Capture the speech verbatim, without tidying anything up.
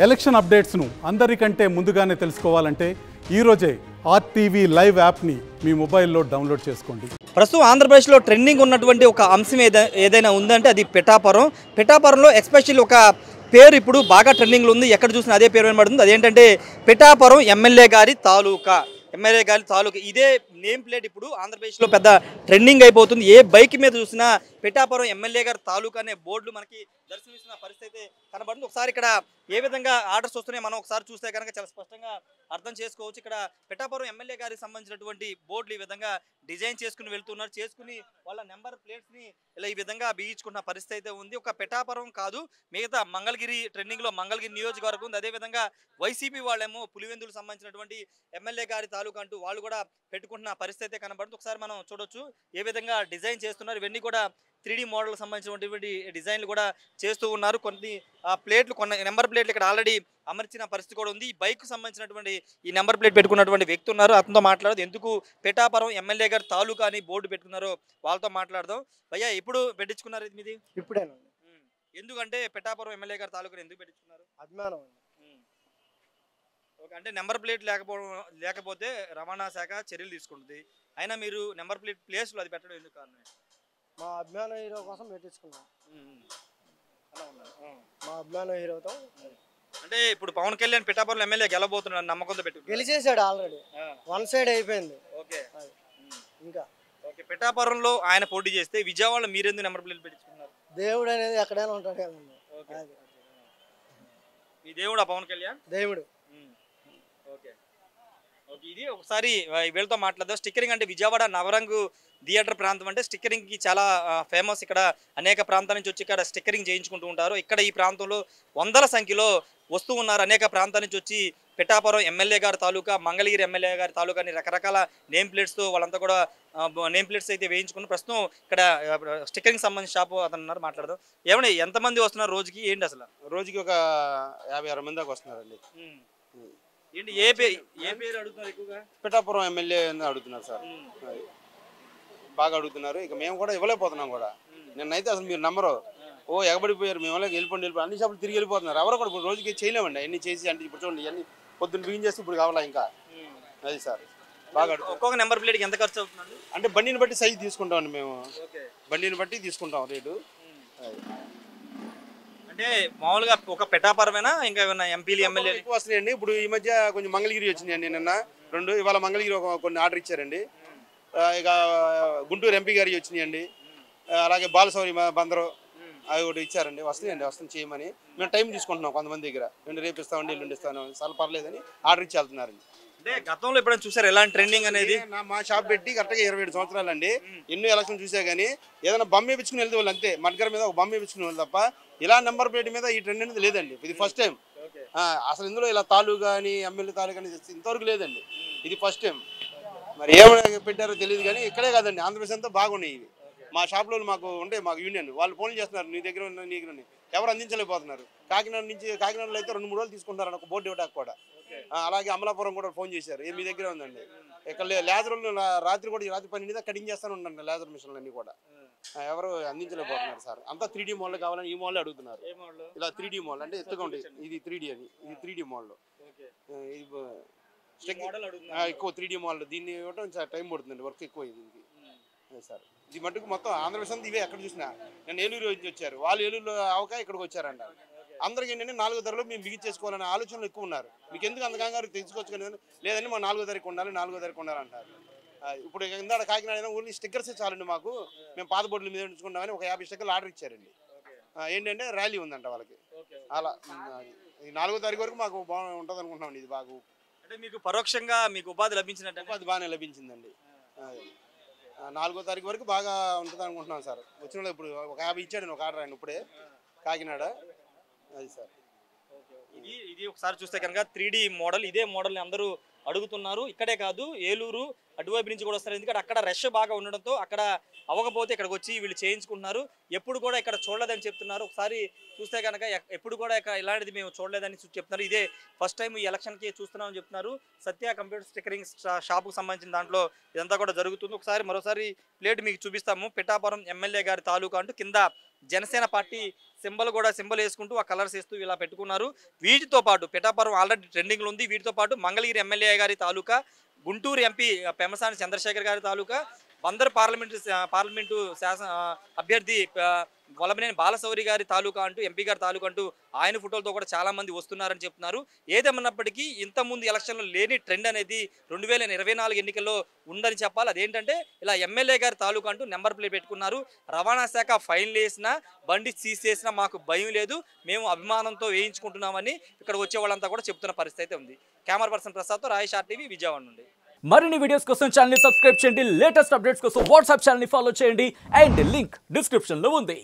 Election అప్డేట్స్ను అందరికంటే ముందుగానే తెలుసుకోవాలంటే ఈరోజే ఆర్టీవీ లైవ్ యాప్ని మీ మొబైల్లో డౌన్లోడ్ చేసుకోండి. ప్రస్తుతం ఆంధ్రప్రదేశ్లో ట్రెండింగ్ ఉన్నటువంటి ఒక అంశం ఏదై ఏదైనా ఉందంటే అది పిఠాపురం. పిఠాపురంలో ఎస్పెషల్లీ ఒక పేరు ఇప్పుడు బాగా ట్రెండింగ్లో ఉంది. ఎక్కడ చూసినా అదే పేరు వినబడుతుంది. అదేంటంటే పిఠాపురం ఎమ్మెల్యే గారి తాలూకా. ఎమ్మెల్యే గారి తాలూకా ఇదే నేమ్ ప్లేట్ ఇప్పుడు ఆంధ్రప్రదేశ్లో పెద్ద ట్రెండింగ్ అయిపోతుంది. ఏ బైక్ మీద చూసినా పిఠాపురం ఎమ్మెల్యే గారి తాలూకా అనే బోర్డులు మనకి దర్శనమిస్తున్న పరిస్థితి అయితే కనబడుతుంది. ఒకసారి ఇక్కడ ఏ విధంగా ఆర్డర్స్ వస్తున్నాయి మనం ఒకసారి చూస్తే కనుక చాలా స్పష్టంగా అర్థం చేసుకోవచ్చు. ఇక్కడ పిఠాపురం ఎమ్మెల్యే గారికి సంబంధించినటువంటి బోర్డులు ఈ విధంగా డిజైన్ చేసుకుని వెళ్తున్నారు. చేసుకుని వాళ్ళ నెంబర్ ప్లేట్స్ని ఇలా ఈ విధంగా బిగించుకున్న పరిస్థితి అయితే ఉంది. ఒక పిఠాపురం కాదు, మిగతా మంగళగిరి ట్రెండింగ్లో మంగళగిరి నియోజకవర్గం ఉంది. అదేవిధంగా వైసీపీ వాళ్ళేమో పులివెందులకు సంబంధించినటువంటి ఎమ్మెల్యే గారి తాలూకా అంటూ వాళ్ళు కూడా పెట్టుకుంటున్న పరిస్థితి అయితే కనబడుతుంది. ఒకసారి మనం చూడొచ్చు ఏ విధంగా డిజైన్ చేస్తున్నారు. ఇవన్నీ కూడా త్రీ డీ మోడల్ సంబంధించినటువంటి డిజైన్లు కూడా చేస్తూ ఉన్నారు. కొన్ని ప్లేట్లు కొన్ని నెంబర్ ప్లేట్లు ఇక్కడ ఆల్రెడీ అమర్చిన పరిస్థితి కూడా ఉంది. ఈ బైక్ సంబంధించినటువంటి ఈ నెంబర్ ప్లేట్ పెట్టుకున్నటువంటి వ్యక్తి ఉన్నారు. అతనితో మాట్లాడదు ఎందుకు పిఠాపురం ఎమ్మెల్యే గారు తాలూకా అని బోర్డు పెట్టుకున్నారో వాళ్ళతో మాట్లాడదాం. భయ్యా ఎప్పుడు పెట్టించుకున్నారు ఇది మీది? ఇప్పుడేనండి. ఎందుకంటే పిఠాపురం ఎమ్మెల్యే గారు తాలూకా ఎందుకు పెట్టించుకున్నారు? అభిమానం. ఓకే, అంటే నెంబర్ ప్లేట్ లేకపోవడం లేకపోతే రవాణా శాఖ చర్యలు తీసుకుంటుంది. అయినా మీరు నెంబర్ ప్లేట్ ప్లేస్లో అది పెట్టడం ఎందుకు కారణం? మా అభిమాన హీరో కోసం పెట్టించుకున్నాం. మా అభిమాన హీరోతో అంటే ఇప్పుడు పవన్ కళ్యాణ్ పిఠాపురం ఎమ్మెల్యే గెలబోతున్నాడు నమ్మకంతో పెట్టు గెలిచేసాడు ఆల్రెడీ. వన్ సైడ్ అయిపోయింది. ఓకే ఇంకా ఓకే పిఠాపురంలో ఆయన పోటీ చేస్తే విజయవాడలో మీరెందుకు నెంబర్ ప్లేట్ పెట్టించుకున్నారు? దేవుడు అనేది ఎక్కడైనా ఉంటాడు కదండి. మీ దేవుడా పవన్ కళ్యాణ్? దేవుడు. ఓకే ఓకే ఇది ఒకసారి వీళ్ళతో మాట్లాడదాం. స్టిక్కరింగ్ అంటే విజయవాడ నవరంగు థియేటర్ ప్రాంతం అంటే స్టిక్కరింగ్కి చాలా ఫేమస్. ఇక్కడ అనేక ప్రాంతాల నుంచి వచ్చి ఇక్కడ స్టిక్కరింగ్ చేయించుకుంటూ ఉంటారు. ఇక్కడ ఈ ప్రాంతంలో వందల సంఖ్యలో వస్తూ ఉన్నారు. అనేక ప్రాంతాల నుంచి వచ్చి పిఠాపురం ఎమ్మెల్యే గారి తాలూకా మంగళగిరి ఎమ్మెల్యే గారి తాలూకా అని రకరకాల నేమ్ ప్లేట్స్తో వాళ్ళంతా కూడా నేమ్ ప్లేట్స్ అయితే వేయించుకున్నారు. ప్రస్తుతం ఇక్కడ స్టిక్కరింగ్ సంబంధించిన షాపు అతను ఉన్నారు, మాట్లాడదాం. ఏమన్నా ఎంతమంది వస్తున్నారు రోజుకి ఏంటి అసలు? రోజుకి ఒక యాభై అరవై మంది దాకా వస్తున్నారండి. ఏంటి ఏ పేరు ఏ పేరు అడుగుతున్నారు ఎక్కువగా? పిఠాపురం ఎమ్మెల్యే అడుగుతున్నారు సార్, బాగా అడుగుతున్నారు. ఇక మేము కూడా ఇవ్వలేకపోతున్నాం కూడా. నిన్నైతే అసలు మీరు నమ్మరు, ఓ ఎగబడిపోయారు, మేము వెళ్ళిపోండి వెళ్ళిపోయి అన్ని షాపులు తిరిగి వెళ్ళిపోతున్నారు. ఎవరు కూడా ఇప్పుడు రోజుకి చేయలేమండి అన్ని చేసి. అంటే ఇప్పుడు చూడండి ఇవన్నీ పొద్దున్న బిగిన్ చేస్తే ఇప్పుడు కావాలా ఇంకా. అది సార్ బాగా ఒక్కొక్క నెంబర్ ప్లేట్కి ఎంత ఖర్చు అవుతుంది? అంటే బండిని బట్టి సైజు తీసుకుంటామండి మేము. బండిని బట్టి తీసుకుంటాం రేటు. అంటే మామూలుగా ఒక పిఠాపురమేనా ఇంకా ఏమైనా ఎంపీలు ఎమ్మెల్యే ఎక్కువ వస్తున్నాయండి? ఇప్పుడు ఈ మధ్య కొంచెం మంగళగిరి వచ్చినాయండి నిన్న రెండు. ఇవాళ మంగళగిరి ఒక కొన్ని ఆర్డర్ ఇచ్చారండి. ఇక గుంటూరు ఎంపీ గారికి వచ్చినాయండి. అలాగే బాలసౌరి బందరు అవి ఒకటి ఇచ్చారండి. వస్తున్నాయండి, వస్తుంది చేయమని. మేము టైం తీసుకుంటున్నాం కొంతమంది దగ్గర. రెండు రేపు ఇస్తామండి ఎల్లుండి ఇస్తాను చాలా పర్లేదని ఆర్డర్ ఇచ్చి వెళ్తున్నారండి. అంటే గతంలో ఎప్పుడైనా చూసారు ఎలాంటి ట్రెండింగ్ అనేది? మా షాప్ పెట్టి కరెక్ట్గా ఇరవై ఏడు సంవత్సరాలు అండి. ఎన్నో ఎలక్షన్ చూసా కానీ ఏదైనా బొమ్మ వేయించుకుని వెళ్తే వాళ్ళు అంతే. మడ్గర్ మీద ఒక బొమ్మ వేయించుకుని వాళ్ళు తప్ప ఇలా నెంబర్ ప్లేట్ మీద ఈ ట్రెండ్ అనేది లేదండి. ఇది ఫస్ట్ టైం. అసలు ఇందులో ఇలా తాలూకా అని ఎమ్మెల్యే తాలూకా అని ఇంతవరకు లేదండి. ఇది ఫస్ట్ టైం. మరి ఏమైనా పెట్టారో తెలియదు కానీ ఇక్కడే కాదండి ఆంధ్రప్రదేశ్ అంతా బాగున్నాయి ఇవి. మా షాప్లో మాకు ఉంటాయి, మాకు యూనియన్ వాళ్ళు ఫోన్ చేస్తున్నారు, నీ దగ్గర ఉన్న నీ దగ్గర ఎవరు అందించలేకపోతున్నారు. కాకినాడ నుంచి కాకినాడలో అయితే రెండు మూడు రోజులు తీసుకుంటారు ఒక బోర్డు ఇవ్వడానికి కూడా. అలాగే అమలాపురం కూడా ఫోన్ చేశారు, ఏ మీ దగ్గర ఉందండి. ఇక్కడ లేజర్లు రాత్రి కూడా రాత్రి పన్నెండు దాకా కటింగ్ చేస్తాను ఉండండి లేజర్ మిషన్లు అన్నీ కూడా. ఎవరు అందించలేకపోతున్నారు సార్. అంతా త్రీ డీ మోడల్ కావాలని ఈ మోడల్ అడుగుతున్నారు. ఇలా త్రీ డీ మోడల్ అంటే ఎత్తుగా ఉంటుంది. ఇది త్రీ డీ అని, ఇది త్రీ డీ మోడల్. ఎక్కువ త్రీ డీ మోడల్ దీన్ని ఇవ్వడం చాలా టైం పడుతుందండి, వర్క్ ఎక్కువ దీనికి సార్. ఇది మటుకు మొత్తం ఆంధ్రప్రదేశ్ అంతా ఇవే ఎక్కడ చూసినా. నేను ఏలూరు నుంచి వచ్చారు, వాళ్ళు ఏలూరులో అవక ఇక్కడికి వచ్చారంట. అందరికి ఏంటంటే నాలుగో ధరలో మేము బిగించేసుకోవాలనే ఆలోచనలు ఎక్కువ ఉన్నారు. మీకు ఎందుకు అంత కంగారు తెచ్చుకోవచ్చు కానీ లేదండి మా నాలుగో ధరకు ఉండాలి నాలుగో ధరకు ఉండాలంటారు. ఇప్పుడు ఇందాక కాకినాడ ఓన్లీ స్టిక్కర్సే చాలండి మాకు, మేము పాత బోర్డుల మీద ఉంచుకుంటామని ఒక యాభై స్టిక్కర్లు ఆర్డర్ ఇచ్చారండి. ఏంటంటే ర్యాలీ ఉందంట వాళ్ళకి. అలా ఈ నాలుగో తారీఖు వరకు మాకు బాగా ఉంటుంది అనుకుంటున్నామండి. ఇది బాగా అంటే మీకు పరోక్షంగా మీకు ఉపాధి లభించినట్టు? ఉపాధి బాగానే లభించిందండి. నాలుగో తారీఖు వరకు బాగా ఉంటుంది అనుకుంటున్నాం సార్. వచ్చిన ఇప్పుడు ఒక యాభై ఇచ్చాడండి ఒక ఆర్డర్ ఆయన ఇప్పుడే కాకినాడ. అది సార్ ఇది ఇది ఒకసారి చూస్తే కనుక త్రీ డీ మోడల్. ఇదే మోడల్ని అందరూ అడుగుతున్నారు. ఇక్కడే కాదు ఏలూరు అటువైపు నుంచి కూడా వస్తారు. ఎందుకంటే అక్కడ రష్ బాగా ఉండడంతో అక్కడ అవ్వకపోతే ఇక్కడికి వచ్చి వీళ్ళు చేయించుకుంటున్నారు. ఎప్పుడు కూడా ఇక్కడ చూడలేదని చెప్తున్నారు. ఒకసారి చూస్తే కనుక ఎప్పుడు కూడా ఇక్కడ ఇలాంటిది మేము చూడలేదని చెప్తున్నారు. ఇదే ఫస్ట్ టైం ఈ ఎలక్షన్కి చూస్తున్నామని చెప్తున్నారు. సత్య కంప్యూటర్ స్టిక్కరింగ్ షాపుకు సంబంధించిన దాంట్లో ఇదంతా కూడా జరుగుతుంది. ఒకసారి మరోసారి ప్లేట్ మీకు చూపిస్తాము. పిఠాపురం ఎమ్మెల్యే గారి తాలూకా అంటూ కింద జనసేన పార్టీ సింబల్ కూడా సింబల్ వేసుకుంటూ ఆ కలర్స్ వేస్తూ ఇలా పెట్టుకున్నారు. వీటితో పాటు పిఠాపురం ఆల్రెడీ ట్రెండింగ్లో ఉంది. వీటితో పాటు మంగళగిరి ఎమ్మెల్యే గారి తాలూకా, గుంటూరు ఎంపీ పెమ్మసాని చంద్రశేఖర్ గారి తాలూకా, బందర్ పార్లమెంటు పార్లమెంటు శాసన అభ్యర్థి వలభనేని బాలశౌరి గారి తాలూకా అంటూ ఎంపీ గారి తాలూకా అంటూ ఆయన ఫోటోలతో కూడా చాలా మంది వస్తున్నారని చెప్తున్నారు. ఏదేమన్నప్పటికీ ఇంతకుముందు ఎలక్షన్లో లేని ట్రెండ్ అనేది రెండు వేల ఇరవై నాలుగు ఎన్నికల్లో ఉందని చెప్పాలి. అదేంటంటే ఇలా ఎమ్మెల్యే గారి తాలూకా అంటూ నెంబర్ ప్లేట్ పెట్టుకున్నారు. రవాణా శాఖ ఫైన్లు వేసినా బండి సీజ్ చేసినా మాకు భయం లేదు, మేము అభిమానంతో వేయించుకుంటున్నామని ఇక్కడ వచ్చే వాళ్ళంతా కూడా చెప్తున్న పరిస్థితి అయితే ఉంది. కెమెరా పర్సన్ ప్రసాద్తో రాయేష్ ఆర్టీవీ విజయవాడ నుండి. మరిన్ని వీడియోస్ కోసం ఛానల్ ని సబ్స్క్రైబ్ చేయండి. లేటెస్ట్ అప్డేట్స్ కోసం వాట్సాప్ ఛానల్ ని ఫాలో చేయండి. అండ్ లింక్ డిస్క్రిప్షన్ లో ఉంది.